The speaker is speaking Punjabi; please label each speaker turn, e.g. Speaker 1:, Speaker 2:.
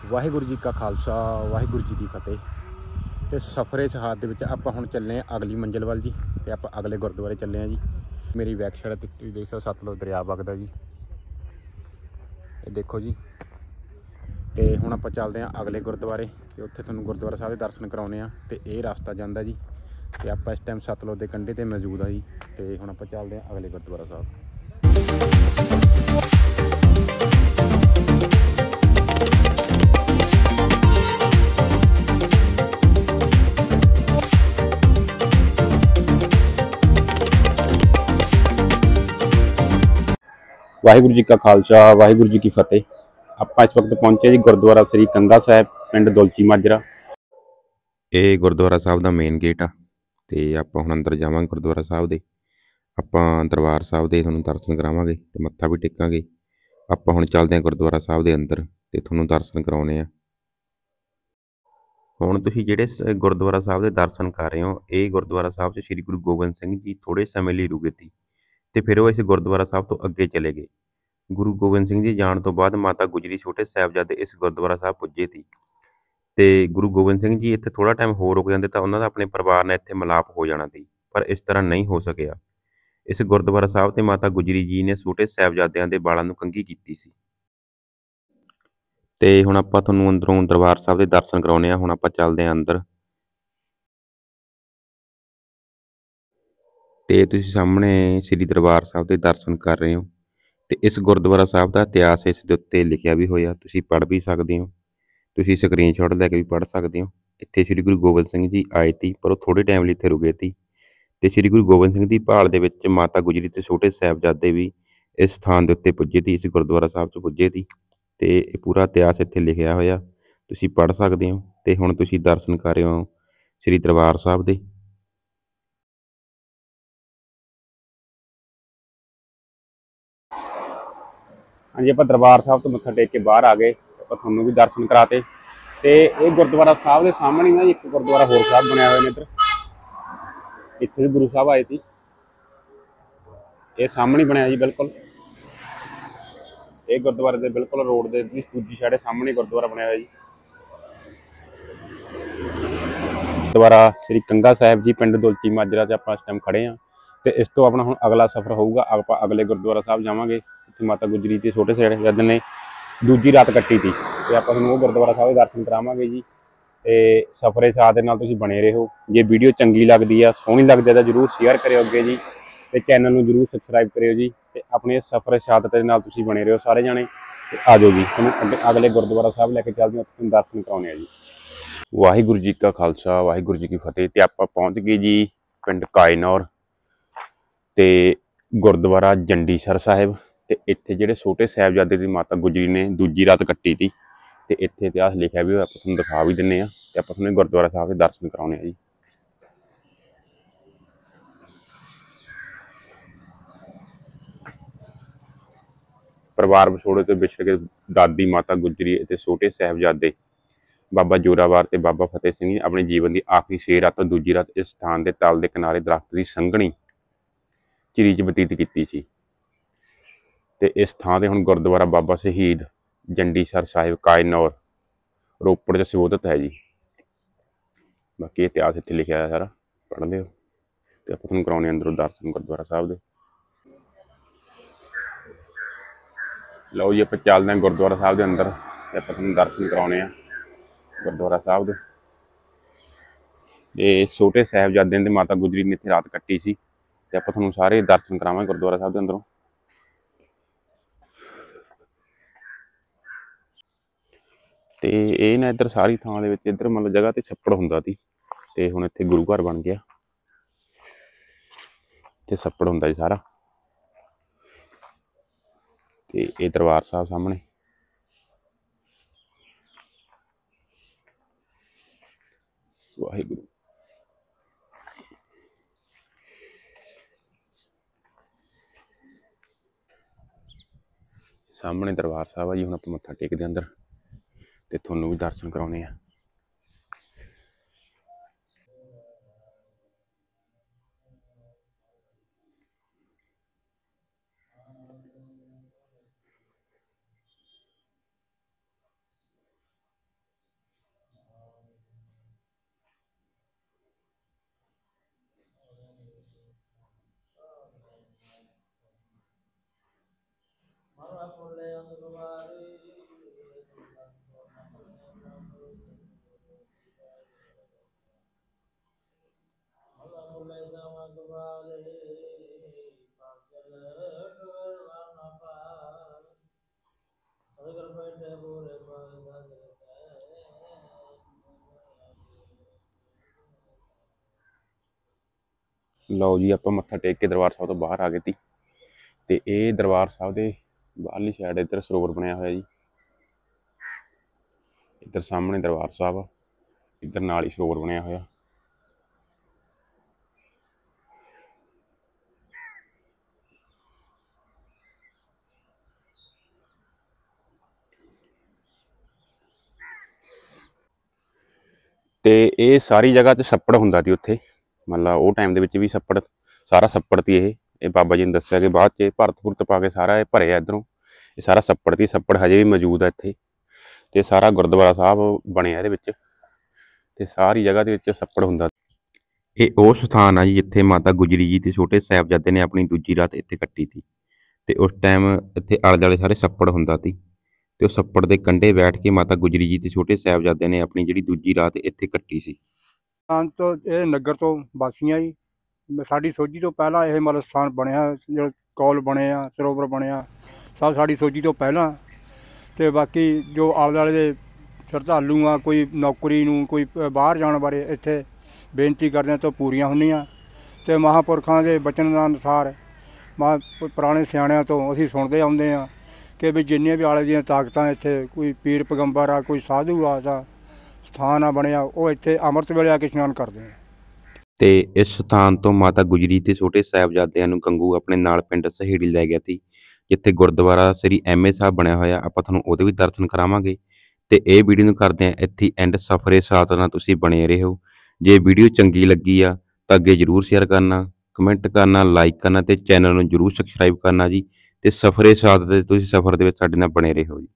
Speaker 1: ਵਾਹਿਗੁਰੂ ਜੀ ਕਾ ਖਾਲਸਾ ਵਾਹਿਗੁਰੂ ਜੀ ਕੀ ਫਤਿਹ। ਤੇ ਸਫਰੇ ਸ਼ਹਾਦਤ ਦੇ ਵਿੱਚ ਆਪਾਂ ਹੁਣ ਚੱਲੇ ਹਾਂ ਅਗਲੀ ਮੰਜ਼ਿਲ ਵੱਲ ਜੀ। ਤੇ ਆਪਾਂ ਅਗਲੇ ਗੁਰਦੁਆਰੇ ਚੱਲੇ ਹਾਂ ਜੀ। ਮੇਰੀ ਬੈਕ ਸਾਈਡ ਤੇ ਤੁਸੀਂ ਦੇਖ ਸਕਦੇ ਸਤਲੁਜ ਦਰਿਆ ਵਗਦਾ ਜੀ, ਇਹ ਦੇਖੋ ਜੀ। ਤੇ ਹੁਣ ਆਪਾਂ ਚੱਲਦੇ ਹਾਂ ਅਗਲੇ ਗੁਰਦੁਆਰੇ ਤੇ ਉੱਥੇ ਤੁਹਾਨੂੰ ਗੁਰਦੁਆਰਾ ਸਾਹਿਬ ਦੇ ਦਰਸ਼ਨ ਕਰਾਉਣੇ ਆ। ਤੇ ਇਹ ਰਸਤਾ ਜਾਂਦਾ ਜੀ ਤੇ ਆਪਾਂ ਇਸ ਟਾਈਮ ਸਤਲੁਜ ਦੇ ਕੰਢੇ ਤੇ ਮੌਜੂਦ ਆ ਜੀ। ਤੇ ਹੁਣ ਆਪਾਂ ਚੱਲਦੇ ਹਾਂ ਅਗਲੇ ਗੁਰਦੁਆਰਾ ਸਾਹਿਬ। ਵਾਹਿਗੁਰੂ ਜੀ ਕਾ ਖਾਲਸਾ ਵਾਹਿਗੁਰੂ ਜੀ ਕੀ ਫਤਿਹ। ਆਪਾਂ ਇਸ ਵਕਤ ਪਹੁੰਚੇ ਜੀ ਗੁਰਦੁਆਰਾ ਸ੍ਰੀ ਕੰਗਾ ਸਾਹਿਬ, ਪਿੰਡ ਦੁਲਚੀ ਮਾਜਰਾ।
Speaker 2: ਇਹ ਗੁਰਦੁਆਰਾ ਸਾਹਿਬ ਦਾ ਮੇਨ ਗੇਟ ਆ ਤੇ ਆਪਾਂ ਹੁਣ ਅੰਦਰ ਜਾਵਾਂਗੇ ਗੁਰਦੁਆਰਾ ਸਾਹਿਬ ਦੇ। ਆਪਾਂ ਦਰਬਾਰ ਸਾਹਿਬ ਦੇ ਤੁਹਾਨੂੰ ਦਰਸ਼ਨ ਕਰਾਵਾਂਗੇ ਤੇ ਮੱਥਾ ਵੀ ਟੇਕਾਂਗੇ। ਆਪਾਂ ਹੁਣ ਚੱਲਦੇ ਹਾਂ ਗੁਰਦੁਆਰਾ ਸਾਹਿਬ ਦੇ ਅੰਦਰ ਤੇ ਤੁਹਾਨੂੰ ਦਰਸ਼ਨ ਕਰਾਉਣੇ ਆ। ਹੁਣ ਤੁਸੀਂ ਜਿਹੜੇ ਗੁਰਦੁਆਰਾ ਸਾਹਿਬ ਦੇ ਦਰਸ਼ਨ ਕਰ ਰਹੇ ਹੋ, ਇਹ ਗੁਰਦੁਆਰਾ ਸਾਹਿਬ 'ਚ ਸ੍ਰੀ ਗੁਰੂ ਗੋਬਿੰਦ ਸਿੰਘ ਜੀ ਥੋੜ੍ਹੇ ਸਮੇਂ ਲਈ ਰੁਕੇ ਸੀ ਤੇ ਫਿਰ ਉਹ ਇਸ ਗੁਰਦੁਆਰਾ ਸਾਹਿਬ ਤੋਂ ਅੱਗੇ ਚਲੇ ਗਏ। ਗੁਰੂ ਗੋਬਿੰਦ ਸਿੰਘ ਜੀ ਜਾਣ ਤੋਂ ਬਾਅਦ ਮਾਤਾ ਗੁਜਰੀ ਛੋਟੇ ਸਾਹਿਬਜ਼ਾਦੇ ਇਸ ਗੁਰਦੁਆਰਾ ਸਾਹਿਬ ਪੁੱਜੇ ਸੀ ਤੇ ਗੁਰੂ ਗੋਬਿੰਦ ਸਿੰਘ ਜੀ ਇੱਥੇ ਥੋੜ੍ਹਾ ਟਾਈਮ ਹੋਰ ਰੁਕ ਜਾਂਦੇ ਤਾਂ ਉਹਨਾਂ ਦਾ ਆਪਣੇ ਪਰਿਵਾਰ ਨਾਲ ਇੱਥੇ ਮਿਲਾਪ ਹੋ ਜਾਣਾ ਸੀ, ਪਰ ਇਸ ਤਰ੍ਹਾਂ ਨਹੀਂ ਹੋ ਸਕਿਆ। ਇਸ ਗੁਰਦੁਆਰਾ ਸਾਹਿਬ ਤੇ ਮਾਤਾ ਗੁਜਰੀ ਜੀ ਨੇ ਛੋਟੇ ਸਾਹਿਬਜ਼ਾਦਿਆਂ ਦੇ ਵਾਲਾਂ ਨੂੰ ਕੰਘੀ ਕੀਤੀ ਸੀ। ਤੇ ਹੁਣ ਆਪਾਂ ਤੁਹਾਨੂੰ ਅੰਦਰੋਂ ਦਰਬਾਰ ਸਾਹਿਬ ਦੇ ਦਰਸ਼ਨ ਕਰਾਉਣੇ ਆ। ਹੁਣ ਆਪਾਂ ਚੱਲਦੇ ਹਾਂ ਅੰਦਰ ਤੇ ਤੁਸੀਂ ਸਾਹਮਣੇ ਸ੍ਰੀ ਦਰਬਾਰ ਸਾਹਿਬ ਦੇ ਦਰਸ਼ਨ ਕਰ ਰਹੇ ਹੋ ਤੇ ਇਸ ਗੁਰਦੁਆਰਾ ਸਾਹਿਬ ਦਾ ਇਤਿਹਾਸ ਇਸ ਦੇ ਉੱਤੇ ਲਿਖਿਆ ਵੀ ਹੋਇਆ, ਤੁਸੀਂ ਪੜ੍ਹ ਵੀ ਸਕਦੇ ਹੋ। ਤੁਸੀਂ ਸਕਰੀਨਸ਼ਾਟ ਲੈ ਕੇ ਵੀ ਪੜ੍ਹ ਸਕਦੇ ਹੋ। ਇੱਥੇ ਸ੍ਰੀ ਗੁਰੂ ਗੋਬਿੰਦ ਸਿੰਘ ਜੀ ਆਏ ਸੀ, ਪਰ ਉਹ ਥੋੜ੍ਹੇ ਟਾਈਮ ਲਈ ਇੱਥੇ ਰੁਕੇ ਸੀ ਤੇ ਸ੍ਰੀ ਗੁਰੂ ਗੋਬਿੰਦ ਸਿੰਘ ਦੀ ਭਾਲ ਦੇ ਵਿੱਚ ਮਾਤਾ ਗੁਜਰੀ ਤੇ ਛੋਟੇ ਸਾਹਿਬਜ਼ਾਦੇ ਵੀ ਇਸ ਸਥਾਨ ਦੇ ਉੱਤੇ ਪੁੱਜੇ ਸੀ, ਇਸ ਗੁਰਦੁਆਰਾ ਸਾਹਿਬ 'ਚ ਪੁੱਜੇ ਸੀ ਤੇ ਇਹ ਪੂਰਾ ਇਤਿਹਾਸ ਇੱਥੇ ਲਿਖਿਆ ਹੋਇਆ, ਤੁਸੀਂ ਪੜ੍ਹ ਸਕਦੇ ਹੋ। ਤੇ ਹੁਣ ਤੁਸੀਂ ਦਰਸ਼ਨ ਕਰ ਰਹੇ ਹੋ ਸ੍ਰੀ ਦਰਬਾਰ ਸਾਹਿਬ ਦੇ।
Speaker 1: ਹਾਂਜੀ, ਆਪਾਂ ਦਰਬਾਰ ਸਾਹਿਬ ਤੋਂ ਮੱਥਾ ਟੇਕ ਕੇ ਬਾਹਰ ਆ ਗਏ। ਆਪਾਂ ਤੁਹਾਨੂੰ ਵੀ ਦਰਸ਼ਨ ਕਰਾਤੇ। ਤੇ ਇਹ ਗੁਰਦੁਆਰਾ ਸਾਹਿਬ ਦੇ ਸਾਹਮਣੇ ਨਾ ਇੱਕ ਗੁਰਦੁਆਰਾ ਹੋਰ ਸਾਹਿਬ ਬਣਿਆ ਹੋਇਆ ਨੇ ਇੱਧਰ, ਇੱਥੇ ਵੀ ਗੁਰੂ ਸਾਹਿਬ ਆਏ ਸੀ। ਇਹ ਸਾਹਮਣੇ ਬਣਿਆ ਜੀ ਬਿਲਕੁਲ, ਇਹ ਗੁਰਦੁਆਰੇ ਦੇ ਬਿਲਕੁਲ ਰੋਡ ਦੇ ਦੂਜੀ ਸਾਈਡ ਸਾਹਮਣੇ ਗੁਰਦੁਆਰਾ ਬਣਿਆ ਹੋਇਆ ਜੀ। ਗੁਰਦੁਆਰਾ ਸ੍ਰੀ ਕੰਗਾ ਸਾਹਿਬ ਜੀ, ਪਿੰਡ ਦੁਲਚੀ ਮਾਜਰਾ 'ਚ ਆਪਾਂ ਇਸ ਟਾਈਮ ਖੜੇ ਹਾਂ। ਤੇ ਇਸ ਤੋਂ ਆਪਣਾ ਹੁਣ ਅਗਲਾ ਸਫ਼ਰ ਹੋਊਗਾ, ਆਪਾਂ ਅਗਲੇ ਗੁਰਦੁਆਰਾ ਸਾਹਿਬ ਜਾਵਾਂਗੇ। ਇੱਥੇ ਮਾਤਾ ਗੁਜਰੀ ਤੇ ਛੋਟੇ ਸਾਹਿਬਜ਼ਾਦੇ ਨੇ ਦੂਜੀ ਰਾਤ ਕੱਟੀ ਸੀ ਤੇ ਆਪਾਂ ਤੁਹਾਨੂੰ ਉਹ ਗੁਰਦੁਆਰਾ ਸਾਹਿਬ ਦੇ ਦਰਸ਼ਨ ਕਰਾਵਾਂਗੇ ਜੀ। ਤੇ ਸਫ਼ਰੇ ਸਾਥ ਦੇ ਨਾਲ ਤੁਸੀਂ ਬਣੇ ਰਹੋ। ਜੇ ਵੀਡੀਓ ਚੰਗੀ ਲੱਗਦੀ ਆ, ਸੋਹਣੀ ਲੱਗਦੀ ਤਾਂ ਜ਼ਰੂਰ ਸ਼ੇਅਰ ਕਰਿਓ ਅੱਗੇ ਜੀ, ਤੇ ਚੈਨਲ ਨੂੰ ਜ਼ਰੂਰ ਸਬਸਕ੍ਰਾਈਬ ਕਰਿਓ ਜੀ। ਤੇ ਆਪਣੇ ਸਫ਼ਰ ਸਾਥ ਦੇ ਨਾਲ ਤੁਸੀਂ ਬਣੇ ਰਹੋ ਸਾਰੇ ਜਾਣੇ। ਤੇ ਆ ਜਾਓ ਜੀ, ਤੁਹਾਨੂੰ ਅਗਲੇ ਗੁਰਦੁਆਰਾ ਸਾਹਿਬ ਲੈ ਕੇ ਚੱਲਦੇ ਹਾਂ, ਉੱਥੇ ਦਰਸ਼ਨ ਕਰਾਉਣੇ ਆ ਜੀ। ਵਾਹਿਗੁਰੂ ਜੀ ਕਾ ਖਾਲਸਾ ਵਾਹਿਗੁਰੂ ਜੀ ਕੀ ਫਤਿਹ। ਤੇ ਆਪਾਂ ਪਹੁੰਚ ਗਏ ਜੀ ਪਿੰਡ ਕਾਇਨੌਰ ਤੇ ਗੁਰਦੁਆਰਾ ਜੰਡੀਸਰ ਸਾਹਿਬ। ਤੇ ਇੱਥੇ ਜਿਹੜੇ ਛੋਟੇ ਸਾਹਿਬਜ਼ਾਦੇ ਦੀ ਮਾਤਾ ਗੁਜਰੀ ਨੇ ਦੂਜੀ ਰਾਤ ਕੱਟੀ ਸੀ ਤੇ ਇੱਥੇ ਇਤਿਹਾਸ ਲਿਖਿਆ ਵੀ ਹੋਇਆ, ਆਪਾਂ ਤੁਹਾਨੂੰ ਦਿਖਾ ਵੀ ਦਿੰਦੇ ਹਾਂ। ਤੇ ਆਪਾਂ ਤੁਹਾਨੂੰ ਗੁਰਦੁਆਰਾ ਸਾਹਿਬ ਦੇ ਦਰਸ਼ਨ ਕਰਾਉਣੇ ਆ ਜੀ। ਪਰਿਵਾਰ ਵਿਛੋੜੇ ਤੋਂ ਵਿਛੜ ਕੇ ਦਾਦੀ ਮਾਤਾ ਗੁਜਰੀ ਅਤੇ ਛੋਟੇ ਸਾਹਿਬਜ਼ਾਦੇ ਬਾਬਾ ਜੋਰਾਵਰ ਤੇ ਬਾਬਾ ਫਤਿਹ ਸਿੰਘ ਜੀ ਆਪਣੇ ਜੀਵਨ ਦੀ ਆਖਰੀ 6 ਰਾਤ ਤੋਂ ਦੂਜੀ ਰਾਤ ਇਸ ਸਥਾਨ ਦੇ ਤਲ ਦੇ ਕਿਨਾਰੇ ਦਰਖਤ ਦੀ ਸੰਘਣੀ ਝਿਰੀ 'ਚ ਬਤੀਤ ਕੀਤੀ ਸੀ। ਤੇ ਇਸ ਥਾਂ ਤੇ ਹੁਣ ਗੁਰਦੁਆਰਾ ਬਾਬਾ ਸ਼ਹੀਦ ਜੰਡੀਸਰ ਸਾਹਿਬ ਕਾਇਨੌਰ ਰੋਪੜ 'ਚ ਸਬੋਧਿਤ ਹੈ ਜੀ। ਬਾਕੀ ਇਤਿਹਾਸ ਇੱਥੇ ਲਿਖਿਆ ਹੈ ਸਾਰਾ, ਪੜ੍ਹ ਲਿਓ। ਤੇ ਆਪਾਂ ਤੁਹਾਨੂੰ ਕਰਾਉਣੇ ਅੰਦਰੋਂ ਦਰਸ਼ਨ ਗੁਰਦੁਆਰਾ ਸਾਹਿਬ ਦੇ। ਲਓ ਜੀ, ਆਪਾਂ ਚੱਲਦੇ ਹਾਂ ਗੁਰਦੁਆਰਾ ਸਾਹਿਬ ਦੇ ਅੰਦਰ ਤੇ ਆਪਾਂ ਤੁਹਾਨੂੰ ਦਰਸ਼ਨ ਕਰਾਉਣੇ ਆ ਗੁਰਦੁਆਰਾ ਸਾਹਿਬ ਦੇ। ਇਹ ਛੋਟੇ ਸਾਹਿਬਜ਼ਾਦਿਆਂ ਦੇ ਮਾਤਾ ਗੁਜਰੀ ਨੇ ਇੱਥੇ ਰਾਤ ਕੱਟੀ ਸੀ ਤੇ ਆਪਾਂ ਤੁਹਾਨੂੰ ਸਾਰੇ ਦਰਸ਼ਨ ਕਰਾਵਾਂਗੇ ਗੁਰਦੁਆਰਾ ਸਾਹਿਬ ਦੇ ਅੰਦਰੋਂ। ਤੇ ਇਹ ਨਾ ਇੱਧਰ ਸਾਰੀ ਥਾਂ ਦੇ ਵਿੱਚ ਇੱਧਰ ਮਤਲਬ ਜਗ੍ਹਾ ਤੇ ਛੱਪੜ ਹੁੰਦਾ ਸੀ ਤੇ ਹੁਣ ਇੱਥੇ ਗੁਰੂ ਘਰ ਬਣ ਗਿਆ ਤੇ ਛੱਪੜ ਹੁੰਦਾ ਜੀ ਸਾਰਾ। ਤੇ ਇਹ ਦਰਬਾਰ ਸਾਹਿਬ ਸਾਹਮਣੇ। ਵਾਹਿਗੁਰੂ। ਸਾਹਮਣੇ ਦਰਬਾਰ ਸਾਹਿਬ ਆ ਜੀ। ਹੁਣ ਆਪਾਂ ਮੱਥਾ ਟੇਕਦੇ ਅੰਦਰ ਤੇ ਤੁਹਾਨੂੰ ਵੀ ਦਰਸ਼ਨ ਕਰਾਉਣੇ ਆ। ਲਓ ਜੀ, ਆਪਾਂ ਮੱਥਾ ਟੇਕ ਕੇ ਦਰਬਾਰ ਸਾਹਿਬ ਤੋਂ ਬਾਹਰ ਆ ਗਏ ਸੀ ਤੇ ਇਹ ਦਰਬਾਰ ਸਾਹਿਬ ਦੇ ਬਾਹਰਲੀ ਸਾਈਡ ਇੱਧਰ ਸਰੋਵਰ ਬਣਿਆ ਹੋਇਆ ਜੀ। ਇੱਧਰ ਸਾਹਮਣੇ ਦਰਬਾਰ ਸਾਹਿਬ ਆ, ਇੱਧਰ ਨਾਲ ਹੀ ਸਰੋਵਰ ਬਣਿਆ ਹੋਇਆ। ਤੇ ਇਹ ਸਾਰੀ ਜਗ੍ਹਾ 'ਚ ਛੱਪੜ ਹੁੰਦਾ ਸੀ ਉੱਥੇ, ਮਤਲਬ ਉਹ ਟਾਈਮ ਦੇ ਵਿੱਚ ਵੀ ਛੱਪੜ, ਸਾਰਾ ਛੱਪੜ ਸੀ ਇਹ ਬਾਬਾ ਜੀ ਨੇ ਦੱਸਿਆ ਕਿ ਬਾਅਦ 'ਚ ਭਰਤ ਭੁਰਤ ਪਾ ਕੇ ਸਾਰਾ ਇਹ ਭਰਿਆ ਇੱਧਰੋਂ। ਇਹ ਸਾਰਾ ਛੱਪੜ ਸੀ, ਛੱਪੜ ਹਜੇ ਵੀ ਮੌਜੂਦ ਆ ਇੱਥੇ ਤੇ ਸਾਰਾ ਗੁਰਦੁਆਰਾ ਸਾਹਿਬ ਬਣਿਆ ਇਹਦੇ ਵਿੱਚ ਤੇ ਸਾਰੀ ਜਗ੍ਹਾ ਦੇ ਵਿੱਚ ਛੱਪੜ ਹੁੰਦਾ।
Speaker 2: ਇਹ ਉਹ ਸਥਾਨ ਆ ਜੀ ਜਿੱਥੇ ਮਾਤਾ ਗੁਜਰੀ ਜੀ ਤੇ ਛੋਟੇ ਸਾਹਿਬਜ਼ਾਦੇ ਨੇ ਆਪਣੀ ਦੂਜੀ ਰਾਤ ਇੱਥੇ ਕੱਟੀ ਸੀ ਤੇ ਉਸ ਟਾਈਮ ਇੱਥੇ ਆਲੇ ਦੁਆਲੇ ਸਾਰੇ ਛੱਪੜ ਹੁੰਦਾ ਸੀ ਤੇ ਉਹ ਛੱਪੜ ਦੇ ਕੰਢੇ ਬੈਠ ਕੇ ਮਾਤਾ ਗੁਜਰੀ ਜੀ ਤੇ ਛੋਟੇ ਸਾਹਿਬਜ਼ਾਦੇ ਨੇ ਆਪਣੀ ਜਿਹੜੀ ਦੂਜੀ ਰਾਤ ਇੱਥੇ ਕੱਟੀ ਸੀ।
Speaker 3: ਤੋਂ ਇਹ ਨਗਰ ਤੋਂ ਵਾਸੀਆਂ ਜੀ, ਸਾਡੀ ਸੋਝੀ ਤੋਂ ਪਹਿਲਾਂ ਇਹ ਮਤਲਬ ਸਥਾਨ ਬਣਿਆ, ਜਿਹੜਾ ਕੌਲ ਬਣੇ ਆ, ਸਰੋਵਰ ਬਣਿਆ, ਸਭ ਸਾਡੀ ਸੋਝੀ ਤੋਂ ਪਹਿਲਾਂ। ਤੇ ਬਾਕੀ ਜੋ ਆਲੇ ਦੁਆਲੇ ਦੇ ਸ਼ਰਧਾਲੂ ਆ, ਕੋਈ ਨੌਕਰੀ ਨੂੰ, ਕੋਈ ਬਾਹਰ ਜਾਣ ਬਾਰੇ ਇੱਥੇ ਬੇਨਤੀ ਕਰਦਿਆਂ ਤੋਂ ਪੂਰੀਆਂ ਹੁੰਦੀਆਂ ਤੇ ਮਹਾਂਪੁਰਖਾਂ ਦੇ ਬਚਨ ਦੇ ਅਨੁਸਾਰ ਪੁਰਾਣੇ ਸਿਆਣਿਆਂ ਤੋਂ ਅਸੀਂ ਸੁਣਦੇ ਆਉਂਦੇ ਹਾਂ ਕਿ ਵੀ ਜਿੰਨੀਆਂ ਵੀ ਆਲੇ ਦੀਆਂ ਤਾਕਤਾਂ ਇੱਥੇ, ਕੋਈ ਪੀਰ ਪੈਗੰਬਰ ਆ, ਕੋਈ ਸਾਧੂ ਆ ਦਾ ਸਥਾਨ ਆ ਬਣਿਆ, ਉਹ ਇੱਥੇ ਅੰਮ੍ਰਿਤ ਵੇਲੇ ਆ ਕੇ ਇਸ਼ਨਾਨ ਕਰਦੇ ਆ।
Speaker 2: ਤੇ ਇਸ ਸਥਾਨ ਤੋਂ ਮਾਤਾ ਗੁਜਰੀ ਤੇ ਛੋਟੇ ਸਾਹਿਬਜ਼ਾਦਿਆਂ ਨੂੰ ਗੰਗੂ ਆਪਣੇ ਨਾਲ ਪਿੰਡ ਸਹੇੜੀ ਲੈ ਗਿਆ ਸੀ, ਜਿੱਥੇ ਗੁਰਦੁਆਰਾ ਸ੍ਰੀ ਐਮਏ ਸਾਹਿਬ ਬਣਿਆ ਹੋਇਆ। ਆਪਾਂ ਤੁਹਾਨੂੰ ਉਹਦੇ ਵੀ ਦਰਸ਼ਨ ਕਰਾਵਾਂਗੇ ਤੇ ਇਹ ਵੀਡੀਓ ਨੂੰ ਕਰਦੇ ਹਾਂ ਇੱਥੇ ਐਂਡ। ਸਫਰੇ ਸਾਥ ਨਾਲ ਤੁਸੀਂ ਬਣੇ ਰਹੋ। ਜੇ ਵੀਡੀਓ ਚੰਗੀ ਲੱਗੀ ਆ ਤਾਂ ਅੱਗੇ ਜ਼ਰੂਰ ਸ਼ੇਅਰ ਕਰਨਾ, ਕਮੈਂਟ ਕਰਨਾ, ਲਾਈਕ ਕਰਨਾ ਤੇ ਚੈਨਲ ਨੂੰ ਜ਼ਰੂਰ ਸਬਸਕ੍ਰਾਈਬ ਕਰਨਾ ਜੀ। ਤੇ ਸਫਰੇ ਸਾਥ ਦੇ ਤੁਸੀਂ ਸਫ਼ਰ ਦੇ ਵਿੱਚ ਸਾਡੇ ਨਾਲ ਬਣੇ ਰਹੋ ਜੀ।